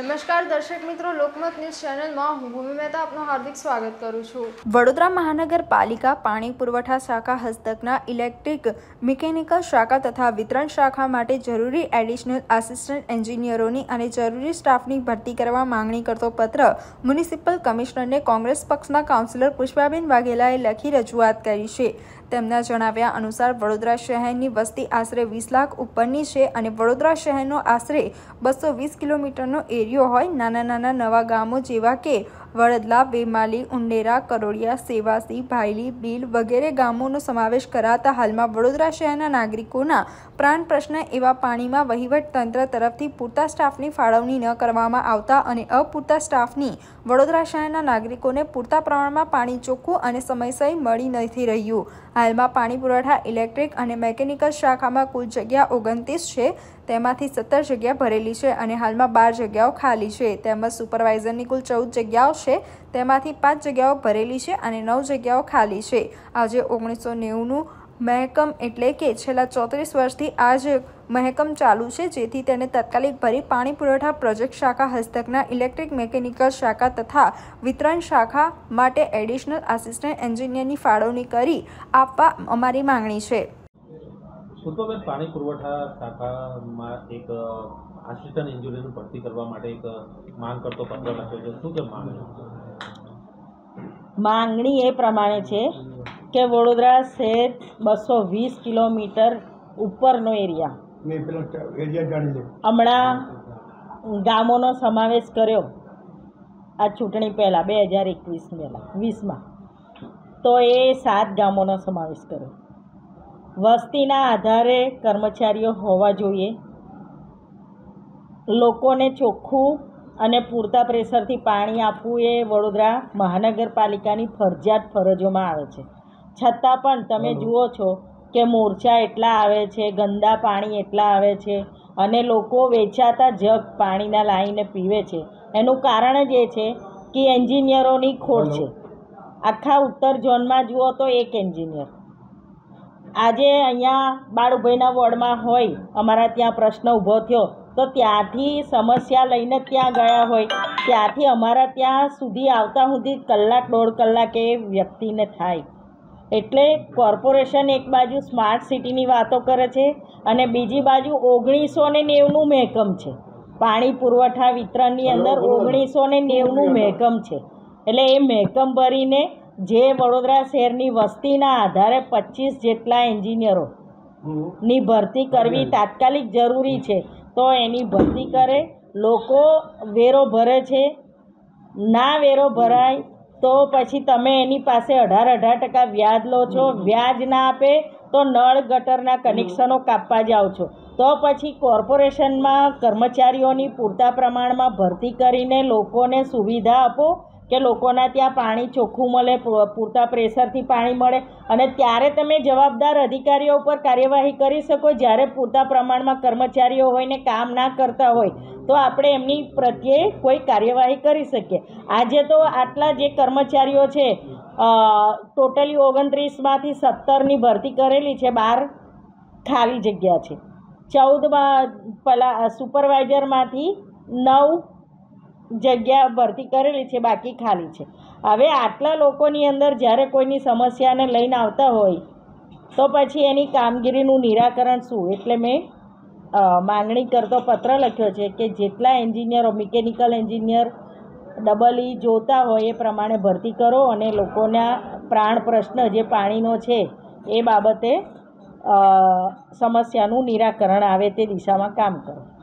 નમસ્કાર દર્શક મિત્રો, લોકમત ન્યૂઝ ચેનલમાં હું ભૂમિ મહેતા આપનું હાર્દિક સ્વાગત કરું છું। વડોદરા મહાનગરપાલિકા પાણી પુરવઠા શાખા હસ્તકના ઇલેક્ટ્રિક મિકેનિકલ શાખા તથા વિતરણ શાખા માટે જરૂરી એડિશનલ આસિસ્ટન્ટ એન્જિનિયરોની અને જરૂરી સ્ટાફની ભરતી કરવા માંગણી કરતો પત્ર મ્યુનિસિપલ કમિશનરને કોંગ્રેસ પક્ષના કાઉન્સિલર પુષ્પાબેન વાઘેલાએ લખી રજૂઆત કરી છે। તેમના જણાવ્યા અનુસાર વડોદરા શહેરની વસ્તી આશરે 20 લાખ ઉપરની છે અને વડોદરા શહેરનો આશરે 220 કિલોમીટરનો એરિયો હોય। નાના નવા ગામો જેવા કે વડદલા, વેમાલી, ઉંડેરા, કરોડિયા, સેવાસી, ભાયલી, બીલ વગેરે ગામોનો સમાવેશ કરાતા હાલમાં વડોદરા શહેરના નાગરિકોના પ્રાણ પ્રશ્ન એવા પાણીમાં વહીવટ તંત્ર તરફથી પૂરતા સ્ટાફની ફાળવણી ન કરવામાં આવતા અને અપૂરતા સ્ટાફની વડોદરા શહેરના નાગરિકોને પૂરતા પ્રમાણમાં પાણી ચોખ્ખું અને સમયસર મળી નથી રહ્યું। હાલમાં પાણી પુરવઠા ઇલેક્ટ્રિક અને મેકેનિકલ શાખામાં કુલ જગ્યા 29 છે, તેમાંથી 17 જગ્યા ભરેલી છે અને હાલમાં 12 જગ્યાઓ ખાલી છે। તેમજ સુપરવાઇઝરની કુલ 14 જગ્યાઓ છે, તેમાંથી 5 જગ્યાઓ ભરેલી છે અને 9 જગ્યાઓ ખાલી છે। આજે 1990નું મહેકમ એટલે કે છેલ્લા 34 વર્ષથી આ જ મહેકમ ચાલુ છે, જેથી તેને તાત્કાલિક ભરી પાણી પુરવઠા પ્રોજેક્ટ શાખા હસ્તકના ઇલેક્ટ્રિક મેકેનિકલ શાખા તથા વિતરણ શાખા માટે એડિશનલ આસિસ્ટન્ટ એન્જિનિયરની ફાળવણી કરી આપવા અમારી માંગણી છે। પુષ્પાબેન, પાણી પુરવઠા શાખામાં એક આસિસ્ટન્ટ એન્જિનિયરની ભરતી કરવા માટે એક માંગ કરતો પત્ર લખ્યો છે, શું કે માંગણી એ પ્રમાણે છે કે વડોદરા શહેર 220 કિલોમીટર ઉપરનો એરિયા હમણાં ગામોનો સમાવેશ કર્યો આ ચૂંટણી પહેલાં 2021 તો એ 7 ગામોનો સમાવેશ કર્યો। વસ્તીના આધારે કર્મચારીઓ હોવા જોઈએ, લોકોને ચોખ્ખું અને પૂરતા પ્રેશરથી પાણી આપવું એ વડોદરા મહાનગરપાલિકાની ફરજિયાત ફરજોમાં આવે છે। છતાં પણ તમે જુઓ છો કે મોરચા એટલા આવે છે, ગંદા પાણી એટલા આવે છે અને લોકો વેચાતા જગ પાણીના લાવીને પીવે છે। એનું કારણ જ એ છે કે એન્જિનિયરોની ખોટ છે। આખા ઉત્તર ઝોનમાં જુઓ તો એક એન્જિનિયર, આજે અહીંયા બાળુભાઈના વોર્ડમાં હોય, અમારા ત્યાં પ્રશ્ન ઊભો થયો તો ત્યાંથી સમસ્યા લઈને ત્યાં ગયા હોય, ત્યાંથી અમારા ત્યાં સુધી આવતા સુધી કલાક 1.5 કલાક એ વ્યક્તિને થાય। એટલે કોર્પોરેશન એક બાજુ સ્માર્ટ સિટીની વાતો કરે છે અને બીજી બાજુ 1990નું મહેકમ છે, પાણી પુરવઠા વિતરણની અંદર 1990નું મહેકમ છે। એટલે એ મહેકમ ભરીને જે વડોદરા શહેરની વસ્તીના આધારે 25 જેટલા એન્જિનિયરોની ભરતી કરવી તાત્કાલિક જરૂરી છે, તો એની ભરતી કરે। લોકો વેરો ભરે છે, ના વેરો ભરાય તો પછી તમે એની પાસે 18% વ્યાજ લો છો, વ્યાજ ના આપે તો નળ ગટરના કનેક્શનો કાપવા જાઓ છો। તો પછી કોર્પોરેશનમાં કર્મચારીઓની પૂરતા પ્રમાણમાં ભરતી કરીને લોકોને સુવિધા આપો કે લોકોના ત્યાં પાણી ચોખ્ખું મળે, પૂરતા પ્રેશરથી પાણી મળે અને ત્યારે તમે જવાબદાર અધિકારીઓ ઉપર કાર્યવાહી કરી શકો। જ્યારે પૂરતા પ્રમાણમાં કર્મચારીઓ હોય ને કામ ના કરતા હોય તો આપણે એમની પ્રત્યે કોઈ કાર્યવાહી કરી શકીએ। આજે તો આટલા જે કર્મચારીઓ છે, ટોટલી 29માંથી 17ની ભરતી કરેલી છે, 12 ખાલી જગ્યા છે, 14 સુપરવાઇઝરમાંથી 9 જગ્યા ભરતી કરેલી છે, બાકી ખાલી છે। હવે આટલા લોકોની અંદર જ્યારે કોઈની સમસ્યાને લઈને આવતા હોય તો પછી એની કામગીરીનું નિરાકરણ શું? એટલે મેં માંગણી કરતો પત્ર લખ્યો છે કે જેટલા એન્જિનિયરો, મિકેનિકલ એન્જિનિયર ડબલ જોતા હોય એ પ્રમાણે ભરતી કરો અને લોકોના પ્રાણ પ્રશ્ન જે પાણીનો છે એ બાબતે સમસ્યાનું નિરાકરણ આવે તે દિશામાં કામ કરો।